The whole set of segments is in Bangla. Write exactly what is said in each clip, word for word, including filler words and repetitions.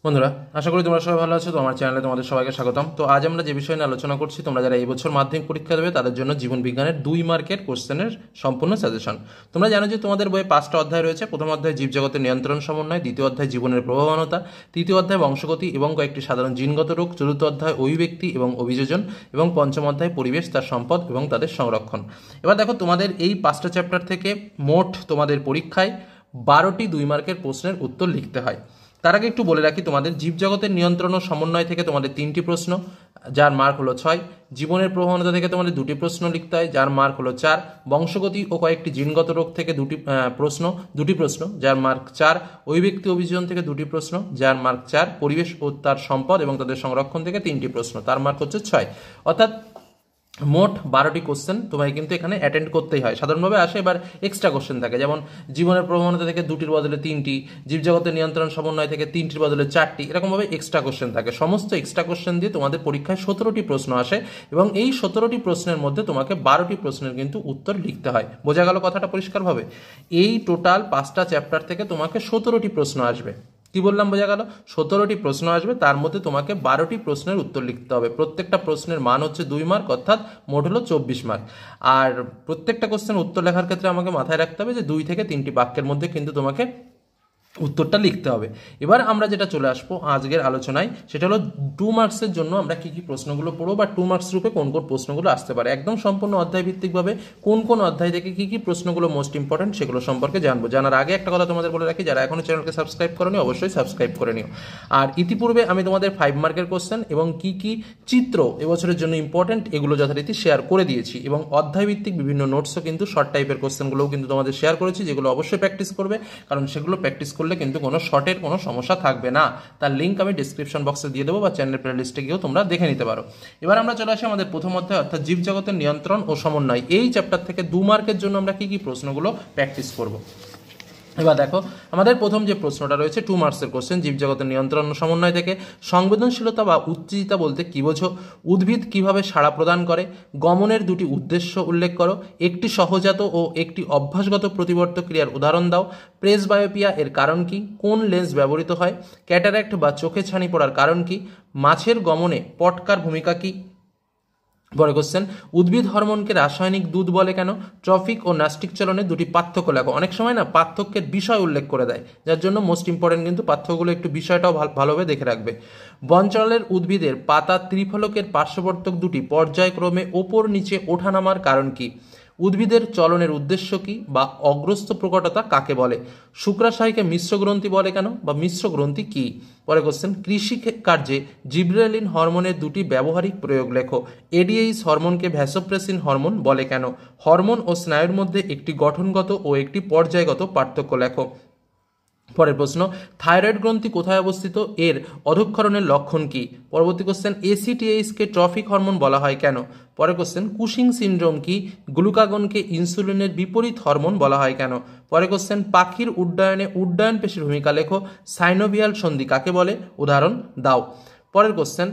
বন্ধুরা, আশা করি তোমরা সবাই ভালো আছো। তো আমার চ্যানেলে তোমাদের সবাইকে স্বাগতম। তো আজ আমরা যে বিষয় নিয়ে আলোচনা করছি, তোমরা যারা এই বছর মাধ্যমিক পরীক্ষা দেবে তাদের জন্য জীবন বিজ্ঞানের দুই মার্কের কোশ্চেনের সম্পূর্ণ সাজেশন। তোমরা জানো যে তোমাদের বইয়ে পাঁচটা অধ্যায় রয়েছে। প্রথম অধ্যায় জীবজগতের নিয়ন্ত্রণ সমন্বয়, দ্বিতীয় অধ্যায় জীবনের প্রভাবনতা, তৃতীয় অধ্যায় বংশগতি এবং কয়েকটি সাধারণ জিনগত রোগ, চতুর্থ অধ্যায় অভিব্যক্তি এবং অভিযোজন এবং পঞ্চম অধ্যায় পরিবেশ, তার সম্পদ এবং তাদের সংরক্ষণ। এবার দেখো, তোমাদের এই পাঁচটা চ্যাপ্টার থেকে মোট তোমাদের পরীক্ষায় বারোটি দুই মার্কের প্রশ্নের উত্তর লিখতে হয়। তার আগে একটু বলে রাখি, তোমাদের জীবজগতের নিয়ন্ত্রণ ও সমন্বয় থেকে তোমাদের তিনটি প্রশ্ন, যার মার্ক হলো ছয়। জীবনের প্রবণতা থেকে তোমাদের দুটি প্রশ্ন লিখতে হয়, যার মার্ক হলো চার। বংশগতি ও কয়েকটি জিনগত রোগ থেকে দুটি প্রশ্ন দুটি প্রশ্ন যার মার্ক চার। অভিব্যক্তি অভিযোজন থেকে দুটি প্রশ্ন, যার মার্ক চার। পরিবেশ ও তার সম্পদ এবং তাদের সংরক্ষণ থেকে তিনটি প্রশ্ন, তার মার্ক হচ্ছে ছয়। অর্থাৎ মোট বারোটি কোশ্চেন তোমায় কিন্তু এখানে অ্যাটেন্ড করতেই হয়। সাধারণভাবে আসে, এবার এক্সট্রা কোশ্চেন থাকে, যেমন জীবনের প্রবণতা থেকে দুটির বদলে তিনটি, জীবজগতের নিয়ন্ত্রণ সমন্বয় থেকে তিনটির বদলে চারটি, এরকমভাবে এক্সট্রা কোশ্চেন থাকে। সমস্ত এক্সট্রা কোশ্চেন দিয়ে তোমাদের পরীক্ষায় সতেরোটি প্রশ্ন আসে এবং এই সতেরোটি প্রশ্নের মধ্যে তোমাকে বারোটি প্রশ্নের কিন্তু উত্তর লিখতে হয়। বোঝা গেল কথাটা পরিষ্কারভাবে? এই টোটাল পাঁচটা চ্যাপ্টার থেকে তোমাকে সতেরোটি প্রশ্ন আসবে। কি বললাম, বোঝা গেল? সতেরোটি প্রশ্ন আসবে, তার মধ্যে তোমাকে বারোটি প্রশ্নের উত্তর লিখতে হবে। প্রত্যেকটা প্রশ্নের মান হচ্ছে দুই মার্ক, অর্থাৎ মোট হলো চব্বিশ মার্ক। আর প্রত্যেকটা কোশ্চেন উত্তর লেখার ক্ষেত্রে আমাকে মাথায় রাখতে হবে যে দুই থেকে তিনটি বাক্যের মধ্যে কিন্তু তোমাকে উত্তরটা লিখতে হবে। এবার আমরা যেটা চলে আসবো আজকের আলোচনায়, সেটা হলো টু মার্কসের জন্য আমরা কি কি প্রশ্নগুলো পড়বো বা টু মার্কস রূপে কোন কোন প্রশ্নগুলো আসতে পারে। একদম সম্পূর্ণ অধ্যায় ভিত্তিকভাবে কোন কোন অধ্যায় থেকে কি কি প্রশ্নগুলো মোস্ট ইম্পর্টেন্ট সেগুলো সম্পর্কে জানবো। জানার আগে একটা কথা তোমাদের বলে রাখি, যারা এখনো চ্যানেলকে সাবস্ক্রাইব করোনি অবশ্যই সাবস্ক্রাইব করে নিও। আর ইতিপূর্বে আমি তোমাদের ফাইভ মার্কের কোশ্চেন এবং কি কি চিত্র এবছরের জন্য ইম্পর্টেন্ট এগুলো যথারীতি শেয়ার করে দিয়েছি, এবং অধ্যায় ভিত্তিক বিভিন্ন নোটসও কিন্তু শর্ট টাইপের কোশ্চেনগুলোও কিন্তু তোমাদের শেয়ার করেছি, যেগুলো অবশ্যই প্র্যাকটিস করবে, কারণ সেগুলো প্র্যাকটিস করলে কিন্তু কোনো শর্ট এর কোনো সমস্যা থাকবে না। তার লিঙ্ক আমি ডিসক্রিপশন বক্সে দিয়ে দেবো বা চ্যানেল প্লে লিস্টে গিয়েও তোমরা দেখে নিতে পারো। এবার আমরা চলে আসি আমাদের প্রথম অধ্যায়, অর্থাৎ জীবজগতের নিয়ন্ত্রণ ও সমন্বয়। এই চ্যাপ্টার থেকে দু মার্কের জন্য আমরা কি কি প্রশ্নগুলো প্র্যাকটিস করব। এবার দেখো, আমাদের প্রথম যে প্রশ্নটা রয়েছে টু মার্কসের কোশ্চেন, জীবজগতের নিয়ন্ত্রণ ও সমন্বয় থেকে। সংবেদনশীলতা বা উত্তেজিতা বলতে কি বোঝো? উদ্ভিদ কিভাবে সাড়া প্রদান করে? গমনের দুটি উদ্দেশ্য উল্লেখ করো। একটি সহজাত ও একটি অভ্যাসগত প্রতিবর্ত ক্রিয়ার উদাহরণ দাও। প্রেসবায়োপিয়া এর কারণ কি? কোন লেন্স ব্যবহৃত হয়? ক্যাটারাক্ট বা চোখে ছানি পড়ার কারণ কি? মাছের গমনে পটকার ভূমিকা কি? পরে কোশ্চেন, উদ্ভিদ হরমোনকে রাসায়নিক দুধ বলে কেন? ট্রফিক ও ন্যাস্টিক চলনে দুটি পার্থক্য লেখো। অনেক সময় না পার্থক্যের বিষয় উল্লেখ করে দেয়, যার জন্য মোস্ট ইম্পর্টেন্ট কিন্তু পার্থক্যগুলো একটু বিষয়টাও ভালোভাবে দেখে রাখবে। বঞ্চলের উদ্ভিদের পাতা ত্রিফলকের পার্শ্ববর্তক দুটি পর্যায়ক্রমে ওপর নিচে ওঠানামার কারণ কি? উদ্ভিদের চলনের উদ্দেশ্য কি বা অগ্রস্ত প্রকটতা কাকে বলে? শুক্রাশয়কে মিশ্র গ্রন্থি বলে কেন বা মিশ্র গ্রন্থি কি? পরে কোশ্চেন, কৃষি কার্যে জিবরেলিন হরমোনের দুটি ব্যবহারিক প্রয়োগ লেখো। এডিএইচ হরমোনকে ভ্যাসোপ্রেসিন হরমোন বলে কেন? হরমোন ও স্নায়ুর মধ্যে একটি গঠনগত ও একটি পর্যায়গত পার্থক্য লেখো। পরের প্রশ্ন, থাইরয়েড গ্রন্থি কোথায় অবস্থিত? এর অধঃক্ষরণের লক্ষণ কি? পরবর্তী কোশ্চেন, এসিটিএইচকে ট্রফিক হরমোন বলা হয় কেন? পরের কোশ্চেন, কুশিং সিনড্রোম কি? গ্লুকাগনকে ইনসুলিনের বিপরীত হরমোন বলা হয় কেন? পরের কোশ্চেন, পাখির উড্ডয়নে উড্ডয়ন পেশির ভূমিকা লেখো। সাইনোভিয়াল সন্ধি কাকে বলে? উদাহরণ দাও। পরের কোশ্চেন,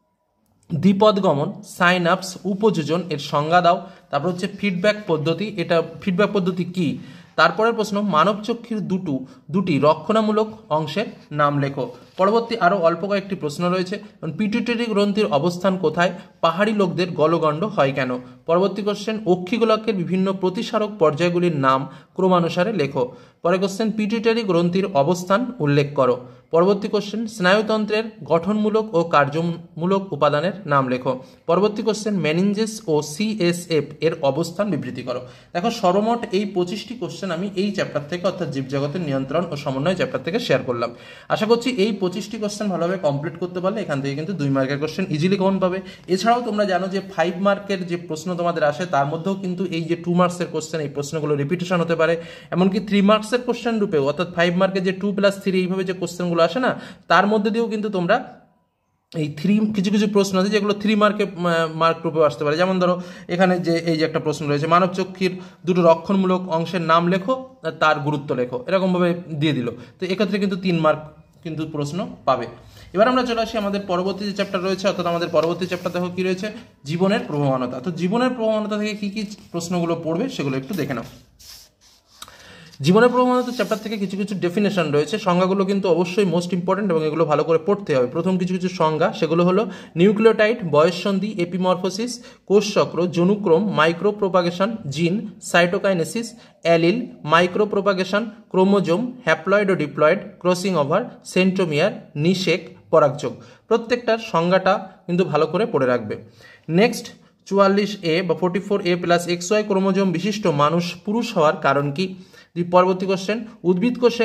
দ্বিপদগমন, সাইনাপস, উপযোজন এর সংজ্ঞা দাও। তারপর হচ্ছে ফিডব্যাক পদ্ধতি, এটা ফিডব্যাক পদ্ধতি কি? তারপরের প্রশ্ন, মানব চক্ষুর দুটো দুটি রক্ষণামূলক অংশের নাম লেখো। পরবর্তী আরও অল্প কয়েকটি প্রশ্ন রয়েছে। পিটুইটারি গ্রন্থির অবস্থান কোথায়? পাহাড়ি লোকদের গলগণ্ড হয় কেন? পরবর্তী কোশ্চেন, অক্ষিগোলকের বিভিন্ন প্রতিসারক পর্যায়গুলির নাম ক্রমানুসারে লেখো। পরে কোশ্চেন, পিটুইটারি গ্রন্থির অবস্থান উল্লেখ করো। পরবর্তী কোশ্চেন, স্নায়ুতন্ত্রের গঠনমূলক ও কার্যমূলক উপাদানের নাম লেখো। পরবর্তী কোশ্চেন, মেনিনজেস ও সিএসএফ এর অবস্থান বিবৃতি করো। দেখো, সর্বমোট এই পঁচিশটি কোশ্চেন আমি এই চ্যাপ্টার থেকে, অর্থাৎ জীবজগতের নিয়ন্ত্রণ ও সমন্বয় চ্যাপ্টার থেকে শেয়ার করলাম। আশা করছি এই পঁচিশটি কোশ্চেন ভালোভাবে কমপ্লিট করতে পারলে এখান থেকে কিন্তু দুই মার্কের কোশ্চেন ইজিলি কমন পাবে। এছাড়াও তোমরা জানো যে ফাইভ মার্কের যে প্রশ্ন তোমাদের আসে, তার মধ্যেও কিন্তু এই যে টু মার্কসের কোশ্চেন, এই প্রশ্নগুলো রিপিটেশন হতে পারে। এমনকি থ্রি মার্কসের কোশ্চেন রূপেও, অর্থাৎ ফাইভ মার্কের যে টু প্লাস থ্রি এইভাবে যে কোশ্চেনগুলো আসে না, তার মধ্যে দিয়েও কিন্তু তোমরা এই থ্রি কিছু কিছু প্রশ্ন আছে যেগুলো থ্রি মার্কে মার্ক রূপেও আসতে পারে। যেমন ধরো, এখানে যে এই যে একটা প্রশ্ন রয়েছে, মানব চক্ষুর দুটো রক্ষণমূলক অংশের নাম লেখো, তার গুরুত্ব লেখো, এরকমভাবে দিয়ে দিল। তো এক্ষেত্রে কিন্তু তিন মার্ক কিন্তু প্রশ্ন পাবে। এবার আমরা চলে আসি আমাদের পরবর্তী যে চ্যাপ্টার রয়েছে, অর্থাৎ আমাদের পরবর্তী চ্যাপ্টার দেখো কি রয়েছে, জীবনের প্রবণতা। তো জীবনের প্রবণতা থেকে কি কি প্রশ্নগুলো পড়বে সেগুলো একটু দেখে নাও। জীবনের প্রবণতা চ্যাপ্টার থেকে কিছু কিছু ডেফিনেশন রয়েছে, সংজ্ঞাগুলো কিন্তু অবশ্যই মোস্ট ইম্পর্টেন্ট এবং এগুলো ভালো করে পড়তে হবে। প্রথম কিছু কিছু সংজ্ঞা, সেগুলো হলো নিউক্লিওটাইড, বয়ঃসন্ধি, এপিমরফোসিস, কোষচক্র, জনুক্রম, micropropagation, gene, cytokinesis, allele, micropropagation, chromosome, haploid ও ডিপ্লয়েড, ক্রসিং ওভার, সেন্ট্রোমিয়ার, নিষেক, পরাগযোগ। প্রত্যেকটার সংজ্ঞাটা কিন্তু ভালো করে পড়ে রাখবে। নেক্সট চুয়াল্লিশ এ বা forty four A plus X Y chromosome বিশিষ্ট মানুষ পুরুষ হওয়ার কারণ কি? পরবর্তী কোশ্চেন, উদ্ভিদ কোষে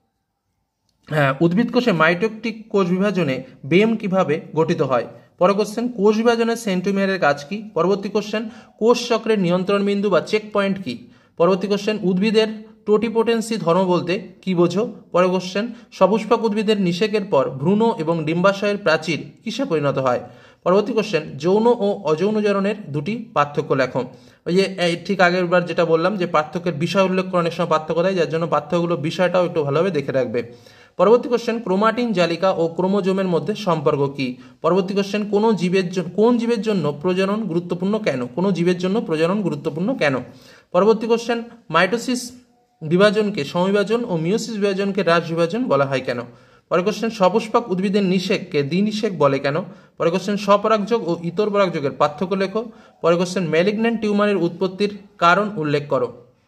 হ্যাঁ উদ্ভিদ কোষে মাইটোটিক কোষ বিভাজনে বেম কিভাবে গঠিত হয়? পরের কোশ্চেন, কোষ বিভাজনের সেন্ট্রোমিয়ারের কাজ কি? পরবর্তী কোশ্চেন, কোষ চক্রের নিয়ন্ত্রণ বিন্দু বা চেক পয়েন্ট কি? পরবর্তী কোশ্চেন, উদ্ভিদের টোটিপোটেন্সি ধর্ম বলতে কি বোঝো? পরের কোশ্চেন, সপুষ্পক উদ্ভিদের নিষেকের পর ভ্রূণ এবং ডিম্বাশয়ের প্রাচীর কিসে পরিণত হয়? পরবর্তী কোশ্চেন, যৌন ও অযৌন জারণের দুটি পার্থক্য লেখো। ওই যে ঠিক আগের বার যেটা বললাম যে পার্থক্যের বিষয় উল্লেখ করে অনেক সময় পার্থক্য দেয়, যার জন্য পার্থক্যগুলো বিষয়টাও একটু ভালোভাবে দেখে রাখবে। পরবর্তী কোশ্চেন, ক্রোমাটিন জালিকা ও ক্রোমোজোমের মধ্যে সম্পর্ক কি? পরবর্তী কোশ্চেন, কোন জীবের কোন জীবের জন্য প্রজনন গুরুত্বপূর্ণ কেন? কোন জীবের জন্য প্রজনন গুরুত্বপূর্ণ কেন? পরবর্তী কোশ্চেন, মাইটোসিস বিভাজনকে সমবিভাজন ও মিওসিস বিভাজনকে হ্রাস বিভাজন বলা হয় কেন? পরের কোশ্চেন, সপুষ্পক উদ্ভিদের নিষেককে দ্বিনিষেক বলে কেন? পরের কোশ্চেন, স্বপরাগযোগ ও ইতর পরাগযোগের পার্থক্য লেখো। পরের কোশ্চেন, ম্যালিগন্যান্ট টিউমারের উৎপত্তির কারণ উল্লেখ করো।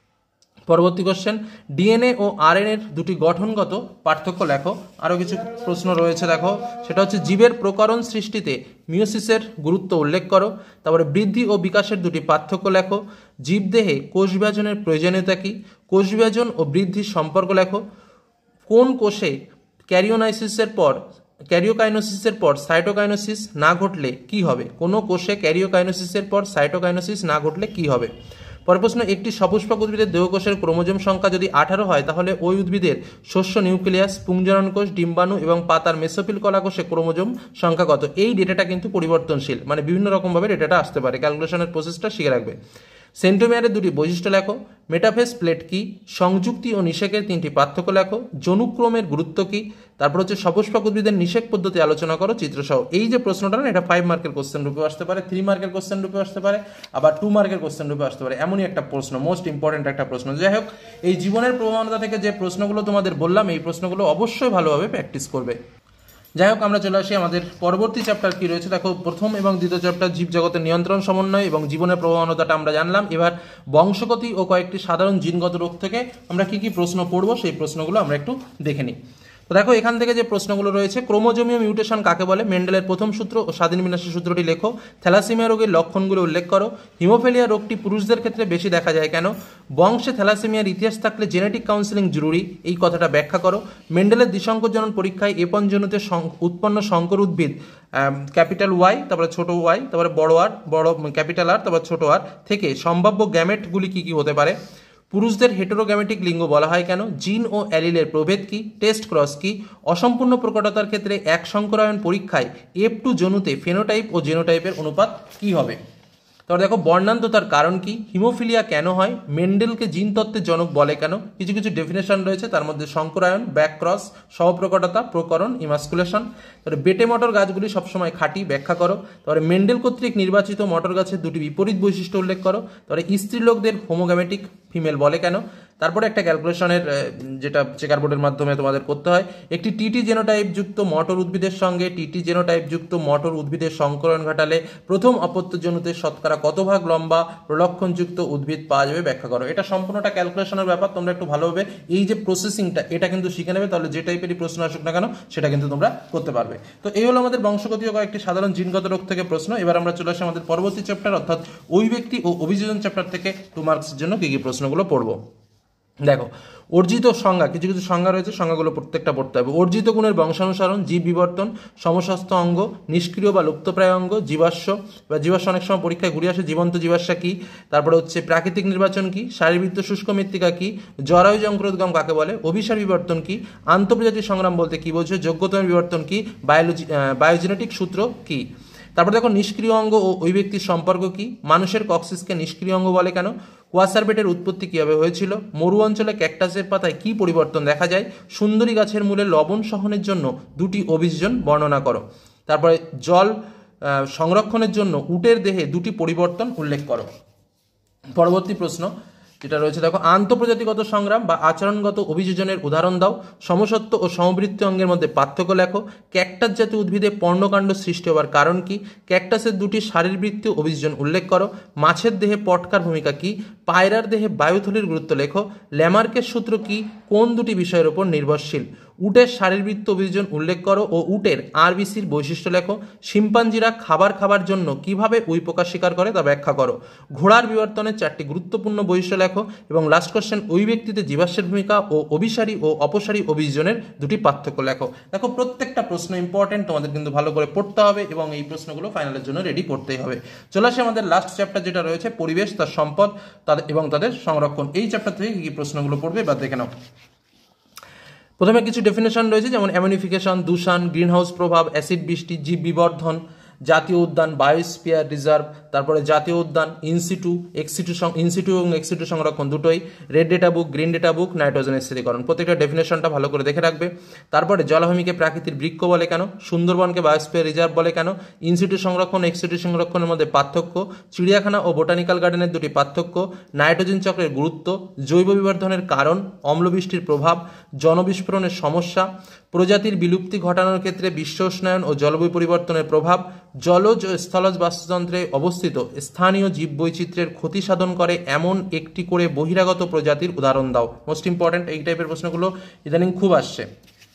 পরবর্তী কোশ্চেন, ডিএনএ ও আরএনএর দুটি গঠনগত পার্থক্য লেখো। আরও কিছু প্রশ্ন রয়েছে দেখো, সেটা হচ্ছে জীবের প্রকরণ সৃষ্টিতে মিওসিসের গুরুত্ব উল্লেখ করো। তারপরে বৃদ্ধি ও বিকাশের দুটি পার্থক্য লেখো। জীবদেহে কোষ বিভাজনের প্রয়োজনীয়তা কী? কোষ বিভাজন ও বৃদ্ধির সম্পর্ক লেখো। কোন কোষে ক্যারিওনাইসিসের পর ক্যারিওকাইনোসিসের পর সাইটোকাইনোসিস না ঘটলে কি হবে? কোনো কোষে ক্যারিওকাইনোসিসের পর সাইটোকাইনোসিস না ঘটলে কি হবে? পরের প্রশ্ন, একটি সপুষ্পক উদ্ভিদের দেহকোষের ক্রোমোজোম সংখ্যা যদি আঠারো হয় তাহলে ওই উদ্ভিদের শস্য নিউক্লিয়াস, পুংজনন কোষ, ডিম্বাণু এবং পাতার মেসোফিল কলা কোষে ক্রোমোজোম সংখ্যা কত? এই ডেটাটা কিন্তু পরিবর্তনশীল, মানে বিভিন্ন রকমভাবে ডেটাটা আসতে পারে, ক্যালকুলেশনের প্রসেসটা শিখে রাখবে। সেন্ট্রোমিয়ারের দুটি বৈশিষ্ট্য লেখো। মেটাফেস প্লেট কি? সংযুক্তি ও নিষেকের তিনটি পার্থক্য লেখো। জনুক্রমের গুরুত্ব কি? তারপর হচ্ছে সপুষ্পক উদ্ভিদের নিষেক পদ্ধতি আলোচনা করো চিত্রসহ। এই যে প্রশ্নটা না, এটা ফাইভ মার্কের কোশ্চেন রূপে আসতে পারে, থ্রি মার্কের কোশ্চেন রূপে আসতে পারে, আবার টু মার্কের কোশ্চেন রূপে আসতে পারে, এমনই একটা প্রশ্ন, মোস্ট ইম্পর্টেন্ট একটা প্রশ্ন। যাই হোক, এই জীবনের প্রবণতা থেকে যে প্রশ্নগুলো তোমাদের বললাম, এই প্রশ্নগুলো অবশ্যই ভালোভাবে প্র্যাকটিস করবে। যাই হোক, আমরা চলে আসি আমাদের পরবর্তী চ্যাপ্টার কি রয়েছে। দেখো, প্রথম এবং দ্বিতীয় চ্যাপ্টার জীবজগতের নিয়ন্ত্রণ, সমন্বয় এবং জীবনের প্রবণতাটা আমরা জানলাম। এবার বংশগতি ও কয়েকটি সাধারণ জিনগত রোগ থেকে আমরা কি কি প্রশ্ন পড়ব, সেই প্রশ্নগুলো আমরা একটু দেখে নিই। তো দেখো, এখান থেকে যে প্রশ্নগুলো রয়েছে, ক্রোমোজোমীয় মিউটেশন কাকে বলে? মেন্ডেলের প্রথম সূত্র ও স্বাধীন বিন্যাসের সূত্রটি লেখো। থ্যালাসেমিয়া রোগের লক্ষণগুলো উল্লেখ করো। হিমোফিলিয়া রোগটি পুরুষদের ক্ষেত্রে বেশি দেখা যায় কেন? বংশে থ্যালাসেমিয়ার ইতিহাস থাকলে জেনেটিক কাউন্সেলিং জরুরি, এই কথাটা ব্যাখ্যা করো। মেন্ডেলের দ্বিসংকর জনন পরীক্ষায় এপন জনুতে উৎপন্ন সংকর উদ্ভিদ ক্যাপিটাল ওয়াই, তারপরে ছোট ওয়াই, তারপরে বড় আর, বড় ক্যাপিটাল আর, তারপর ছোট আর থেকে সম্ভাব্য গ্যামেটগুলি কি কি হতে পারে? পুরুষদের হেটেরোগ্যামেটিক লিঙ্গ বলা হয় কেন? জিন ও অ্যালিলের প্রভেদ কি? টেস্ট ক্রস কি? অসম্পূর্ণ প্রকটতার ক্ষেত্রে এক সংকরায়ন পরীক্ষায় এফ টু জনুতে ফেনোটাইপ ও জেনোটাইপের অনুপাত কি হবে? তারপর দেখো, বর্ণান্ততার কারণ কি? হিমোফিলিয়া কেন হয়? মেন্ডেলকে জিন তত্ত্বের জনক বলে কেন? কিছু কিছু ডেফিনেশন রয়েছে, তার মধ্যে সংকরায়ন, ব্যাক ক্রস, সহপ্রকটতা, প্রকরণ, ইমাস্কুলেশন। তারপরে বেটে মটর গাছগুলি সবসময় খাঁটি, ব্যাখ্যা করো। তারপরে মেন্ডেল কর্তৃক নির্বাচিত মটর গাছের দুটি বিপরীত বৈশিষ্ট্য উল্লেখ করো। তারপরে স্ত্রী লোকদের হোমোগ্যামেটিক ফিমেল বলে কেন? তারপরে একটা ক্যালকুলেশনের যেটা চেকার বোর্ডের মাধ্যমে তোমাদের করতে হয়, একটি টিটি জেনোটাইপ যুক্ত মটর উদ্ভিদের সঙ্গে টিটি জেনোটাইপ যুক্ত মটর উদ্ভিদের সংকরণ ঘটালে প্রথম অপত্যজনুতে শতকরা কত ভাগ লম্বা প্রলক্ষণযুক্ত উদ্ভিদ পাওয়া যাবে, ব্যাখ্যা করো। এটা সম্পূর্ণটা ক্যালকুলেশনের ব্যাপার, তোমরা একটু ভালোভাবে এই যে প্রসেসিংটা এটা কিন্তু শিখে নেবে, তাহলে যে টাইপেরই প্রশ্ন আসুক না কেন সেটা কিন্তু তোমরা করতে পারবে। তো এই হলো আমাদের বংশগতি ও কয়েকটি সাধারণ জিনগত রোগ থেকে প্রশ্ন। এবার আমরা চলে আসি আমাদের পরবর্তী চ্যাপ্টার, অর্থাৎ ওই ব্যক্তি ও অভিযোজন চ্যাপ্টার থেকে টু মার্কসের জন্য কি কি প্রশ্নগুলো পড়বো। দেখো, অর্জিত সংজ্ঞা, কিছু কিছু সংজ্ঞা রয়েছে, সংজ্ঞাগুলো প্রত্যেকটা পড়তে হবে। অর্জিত গুণের বংশানুসরণ, জীব বিবর্তন, সমস্ত অঙ্গ, নিষ্ক্রিয় বা লুপ্তপ্রায় অঙ্গ, জীবাশ্ম বা জীবাশ্ম অনেক সময় পরীক্ষায় ঘুরে আসে, জীবন্ত জীবাশ্মা কি? তারপরে হচ্ছে প্রাকৃতিক নির্বাচন কি? শারীরবৃত্ত শুষ্ক মৃত্তিকা কি? জরায়ু যঙ্করোদ্গম কাকে বলে? অভিসার বিবর্তন কি? আন্তঃপ্রজাতির সংগ্রাম বলতে কি বোঝো? যোগ্যতম বিবর্তন কি? বায়োলজি বায়োজেনেটিক সূত্র কি? তারপর দেখো, নিষ্ক্রিয় অঙ্গ ও ওই ব্যক্তির সম্পর্ক কি? মানুষের কক্সিসকে নিষ্ক্রিয় অঙ্গ বলে কেন? কোয়াসারবেটের উৎপত্তি কীভাবে হয়েছিল? মরু অঞ্চলে ক্যাকটাসের পাতায় কী পরিবর্তন দেখা যায়? সুন্দরী গাছের মূলে লবণ সহনের জন্য দুটি অভিযোজন বর্ণনা করো। তারপরে জল সংরক্ষণের জন্য উটের দেহে দুটি পরিবর্তন উল্লেখ করো। পরবর্তী প্রশ্ন, যেটা রয়েছে দেখো, আন্তঃপ্রজাতিগত সংগ্রাম বা আচরণগত অভিযোজনের উদাহরণ দাও, সমসত্ব ও সমবৃত্তি অঙ্গের মধ্যে পার্থক্য লেখো, ক্যাকটাস জাতীয় উদ্ভিদে পর্ণকাণ্ড সৃষ্টি হওয়ার কারণ কি, ক্যাকটাসের দুটি শারীরবৃত্তীয় অভিযোজন উল্লেখ করো, মাছের দেহে পটকার ভূমিকা কি, পায়রার দেহে বায়ুথলির গুরুত্ব লেখো, ল্যামার্কের সূত্র কি, কোন দুটি বিষয়ের উপর নির্ভরশীল, উটের শারীরবৃত্ত অভিযোজন উল্লেখ করো ও উটের আরবিসির বৈশিষ্ট্য লেখো, শিম্পাঞ্জিরা খাবার খাবার জন্য কিভাবে উইপোকা শিকার করে তা ব্যাখ্যা করো, ঘোড়ার বিবর্তনের চারটি গুরুত্বপূর্ণ বৈশিষ্ট্য লেখো, এবং লাস্ট কোশ্চেন, ওই ব্যক্তিতে জীবাশ্মের ভূমিকা ও অভিসারী ও অপসারী অভিযোজনের দুটি পার্থক্য লেখো। দেখো প্রত্যেকটা প্রশ্ন ইম্পর্টেন্ট, তোমাদের কিন্তু ভালো করে পড়তে হবে এবং এই প্রশ্নগুলো ফাইনালের জন্য রেডি করতেই হবে। চলে আসে আমাদের লাস্ট চ্যাপ্টার যেটা রয়েছে পরিবেশ, তার সম্পদ তাদের এবং তাদের সংরক্ষণ। এই চ্যাপ্টার থেকে কি প্রশ্নগুলো পড়বে বা দেখে নাও। প্রথমে কিছু ডেফিনেশন রয়েছে, যেমন অ্যামিনিফিকেশন, দূষণ, গ্রিনহাউস প্রভাব, অ্যাসিড বৃষ্টি, জীব বিবর্ধন, জাতীয় উদ্যান, বায়োস্ফিয়ার রিজার্ভ, তারপরে জাতীয় উদ্যান, ইনসিটু, এক্সিটু ইনসিটু এবং এক্সিটু সংরক্ষণ দুটোই, red data book, green data book, nitrogen স্থিরীকরণ, প্রত্যেকটা ডেফিনেশনটা ভালো করে দেখে রাখবে। তারপরে জলাভূমিকে প্রাকৃতিক বৃক্ষ বলে কেন, সুন্দরবনকে বায়োস্ফিয়ার রিজার্ভ বলে কেন, ইনসিটু সংরক্ষণ, এক্সিটু সংরক্ষণের মধ্যে পার্থক্য, চিড়িয়াখানা ও বোটানিক্যাল গার্ডেনের দুটি পার্থক্য, নাইট্রোজেন চক্রের গুরুত্ব, জৈব বিবর্ধনের কারণ, অম্লবৃষ্টির প্রভাব, জনবিস্ফোরণের সমস্যা, প্রজাতির বিলুপ্তি ঘটানোর ক্ষেত্রে বিশ্ব উষ্ণায়ন ও জলবায়ু পরিবর্তনের প্রভাব, জলজ ও স্থলজ বাস্তুতন্ত্রে অবস্থিত স্থানীয় জীববৈচিত্র্যের ক্ষতি সাধন করে এমন একটি করে বহিরাগত প্রজাতির উদাহরণ দাও। মোস্ট ইম্পর্টেন্ট, এই টাইপের প্রশ্নগুলো ইদানিং খুব আসছে।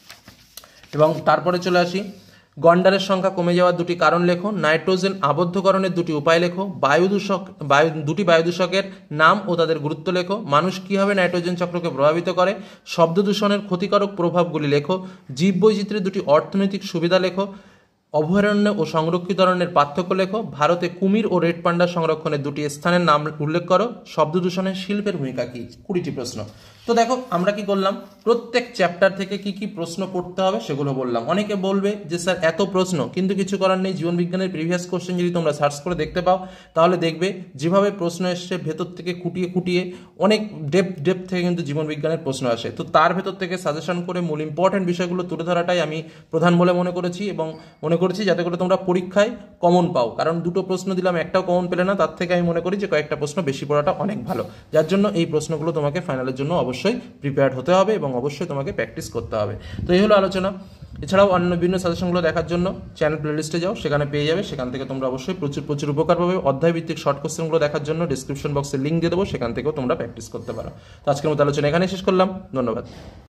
এবং তারপরে চলে আসি, গন্ডারের সংখ্যা কমে যাওয়ার দুটি কারণ লেখো, নাইট্রোজেন আবদ্ধকরণের দুটি উপায় লেখো, বায়ু দূষক বায়ু দুটি বায়ু দূষকের নাম ও তাদের গুরুত্ব লেখো, মানুষ কীভাবে নাইট্রোজেন চক্রকে প্রভাবিত করে, শব্দ দূষণের ক্ষতিকারক প্রভাবগুলি লেখো, জীববৈচিত্র্যের দুটি অর্থনৈতিক সুবিধা লেখো, অভয়ারণ্য ও সংরক্ষিত অরণ্যের পার্থক্য লেখো, ভারতে কুমির ও রেড পান্ডা সংরক্ষণের দুটি স্থানের নাম উল্লেখ করো, শব্দ দূষণের শিল্পের ভূমিকা কী। কুড়িটি প্রশ্ন। তো দেখো আমরা কি করলাম, প্রত্যেক চ্যাপ্টার থেকে কি কি প্রশ্ন পড়তে হবে সেগুলো বললাম। অনেকে বলবে যে স্যার এত প্রশ্ন, কিন্তু কিছু করার নেই, জীবন বিজ্ঞানের প্রিভিয়াস কোশ্চেন যদি তোমরা সার্চ করে দেখতে পাও তাহলে দেখবে যেভাবে প্রশ্ন এসছে ভেতর থেকে খুঁটিয়ে খুঁটিয়ে অনেক ডেপ ডেপ থেকে কিন্তু জীবন বিজ্ঞানের প্রশ্ন আসে। তো তার ভেতর থেকে সাজেশন করে মূল ইম্পর্টেন্ট বিষয়গুলো তুলে ধরাটাই আমি প্রধান বলে মনে করেছি এবং মনে করেছি যাতে করে তোমরা পরীক্ষায় কমন পাও। কারণ দুটো প্রশ্ন দিলাম, একটাও কমন পেলে না, তার থেকে আমি মনে করি যে কয়েকটা প্রশ্ন বেশি পড়াটা অনেক ভালো। যার জন্য এই প্রশ্নগুলো তোমাকে ফাইনালের জন্য অবশ্যই প্রিপেয়ার্ড হতে হবে এবং অবশ্যই তোমাকে প্র্যাকটিস করতে হবে। তো এই হলো আলোচনা। এছাড়াও অন্য বিভিন্ন সাজেশনগুলো দেখার জন্য চ্যানেল প্লেলিস্টে যাও, সেখানে পেয়ে যাবে, সেখান থেকে তোমরা অবশ্যই প্রচুর প্রচুর উপকার পাবে। অধ্যায় ভিত্তিক শর্ট কোশ্চেনগুলো দেখার জন্য ডিসক্রিপশন বক্সে লিঙ্ক দিয়ে দেবো, সেখান থেকেও তোমরা প্র্যাকটিস করতে পারো। তো আজকের মতো আলোচনা এখানে শেষ করলাম, ধন্যবাদ।